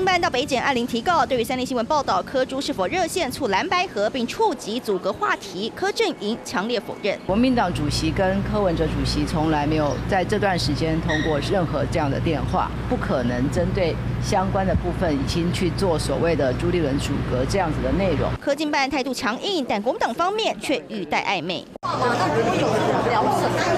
办到北检按铃提告，对于三立新闻报道柯朱是否热线促蓝白合并触及阻隔话题，柯阵营强烈否认。 国民党主席跟柯文哲主席从来没有在这段时间通过任何这样的电话，不可能针对相关的部分已经去做所谓的朱立伦阻隔这样子的内容。 柯进办态度强硬，但国民党方面却语带暧昧。 那如果有人聊什么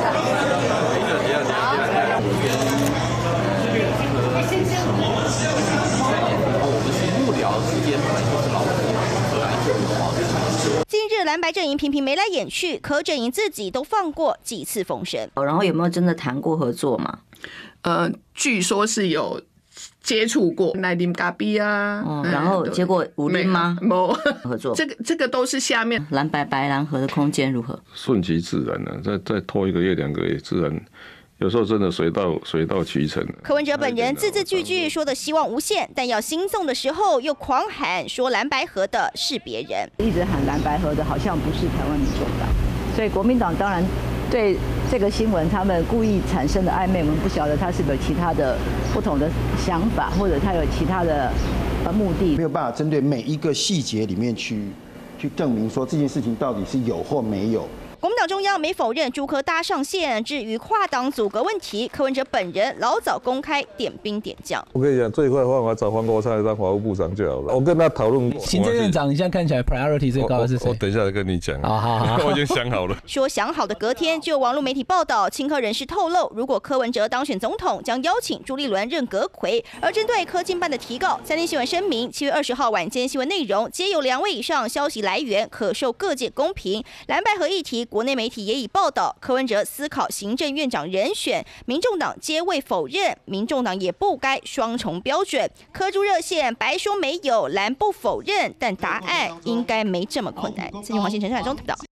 近日蓝白阵营频频眉来眼去，柯阵营自己都放过几次风声。 然后有没有真的谈过合作嘛？ 据说是有接触过来啉咖啡啊， 然后结果无力吗？ 没合作， 这个都是下面蓝白白蓝合的空间如何？ 顺其自然啊，再拖1个月2个月，自然有时候真的水到渠成。 柯文哲本人字字句句说的希望无限，但要兴送的时候又狂喊说蓝白合的是别人， 一直喊蓝白合的好像不是台湾民众党，所以国民党当然对这个新闻他们故意产生的暧昧，我们不晓得他是有其他的不同的想法，或者他有其他的目的， 没有办法针对每一个细节里面去证明说这件事情到底是有或没有。 国民党中央没否认朱柯搭上线，至于跨党阻隔问题，柯文哲本人老早公开点兵点将。 我跟你讲，最快的方法找黄国昌当法务部长就好了。我跟他讨论过。 行政院长，你现在看起来 priority 最高的是谁？ 我等一下再跟你讲。 好， 我已经想好了。 说想好的隔天，就有网络媒体报道，亲柯人士透露，如果柯文哲当选总统，将邀请朱立伦任阁揆。而针对柯进办的提告，三立新闻声明，7月20号晚间新闻内容皆有2位以上消息来源，可受各界公平。蓝白合议题，国内媒体也已报道柯文哲思考行政院长人选，民众党皆未否认，民众党也不该双重标准。柯朱热线白说没有，蓝不否认，但答案应该没这么困难。三立黄先陈山中报道。